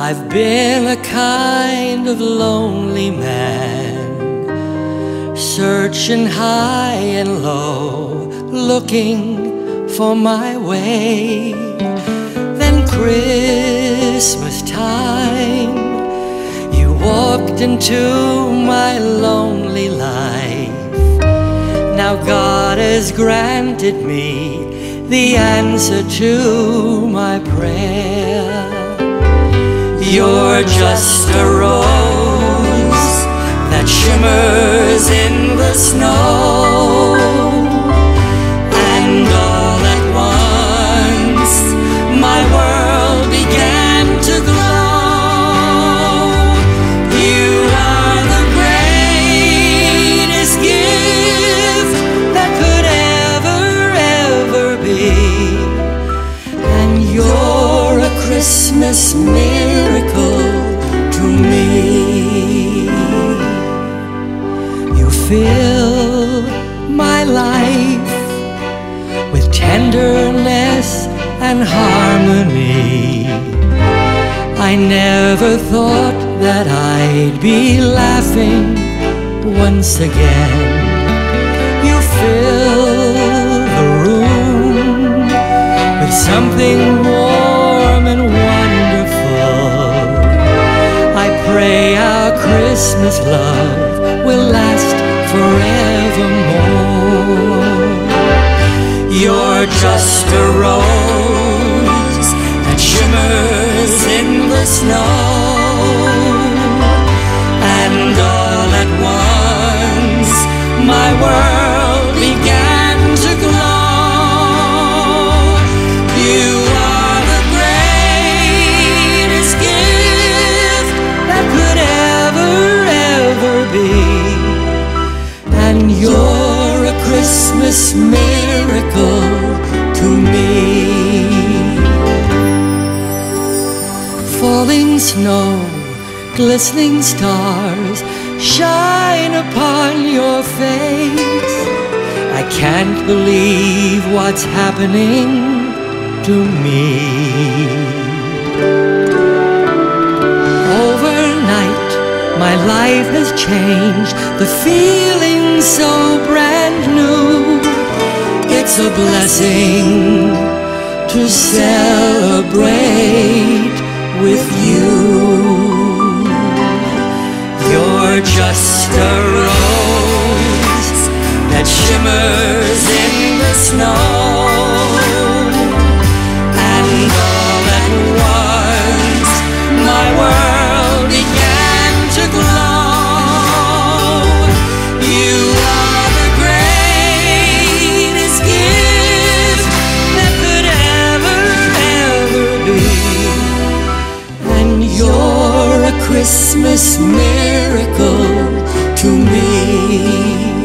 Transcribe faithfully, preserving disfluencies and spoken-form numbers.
I've been a kind of lonely man, searching high and low, looking for my way. Then Christmas time, you walked into my lonely life. Now God has granted me the answer to my prayer. You're just a rose that shimmers in the snow, and all at once my world began to glow. You are the greatest gift that could ever, ever be, and you're a Christmas miracle to me. You fill my life with tenderness and harmony. I never thought that I'd be laughing once again. You fill the room with something warm and wonderful. I pray our Christmas love will last forevermore. You're just a rose that shimmers in the snow, and all at once my world began to glow. You are the greatest gift that could ever, ever be, and you're a Christmas miracle to me. Falling snow, glistening stars shine upon your face. I can't believe what's happening to me. Overnight, my life has changed, the feeling's so brand new. It's a blessing to celebrate with you. You're just a rose that shimmers in the snow, and all at once my world began to glow. You are the greatest gift that could ever, ever be, and you're a Christmas miracle to me.